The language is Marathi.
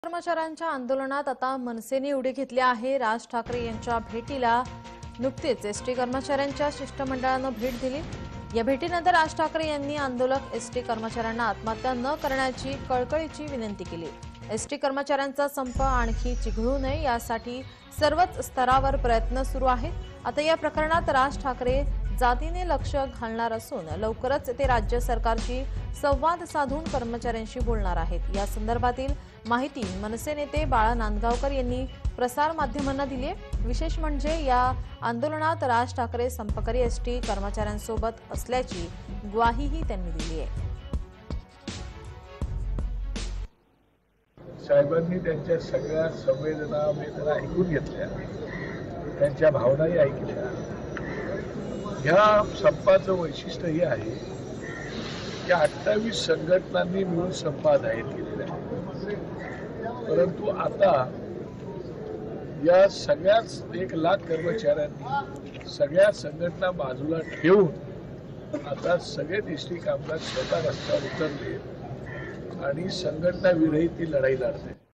कर्मचाऱ्यांच्या आंदोलनात आता मनसेने उडी घेतली आहे। राज ठाकरे यांच्या भेटीला नुकतीच एसटी कर्मचाऱ्यांच्या शिष्टमंडळानं भेट दिली। या भेटीनंतर राज ठाकरे यांनी आंदोलक एसटी कर्मचाऱ्यांना आत्महत्या न करण्याची कळकळीची विनंती केली। एसटी कर्मचाऱ्यांचा संप आणखी चिघळू नये यासाठी सर्वच स्तरावर प्रयत्न सुरू आहेत। आता या प्रकरणात राज ठाकरे जातीने लक्ष घालणार असून लवकरच ते राज्य सरकारशी संवाद साधून कर्मचाऱ्यांशी बोलणार आहेत। या संदर्भातील माहिती मनसे नेते बाळा नांदगावकर यांनी प्रसार माध्यमांना दिली आहे। विशेष म्हणजे या आंदोलनात राज ठाकरे संपकरी एसटी कर्मचाऱ्यांसोबत असल्याची ग्वाहीही त्यांनी दिली आहे। साहेबांनी त्यांच्या सगळ्या संवेदना वेदना ऐकून घेतल्या, त्यांच्या भावनाही ऐकल्या। ह्या संपाचं वैशिष्ट्य हे आहे की 28 संघटनांनी मिळून संप जाहीर केलेला आहे, परंतु आता या सगळ्याच 1 लाख कर्मचाऱ्यांनी सगळ्या संघटना बाजूला ठेवून आता सगळे एसटी कामगार स्वतः रस्त्यावर उतरले आणि संघटना विरहित ती लढाई लढते।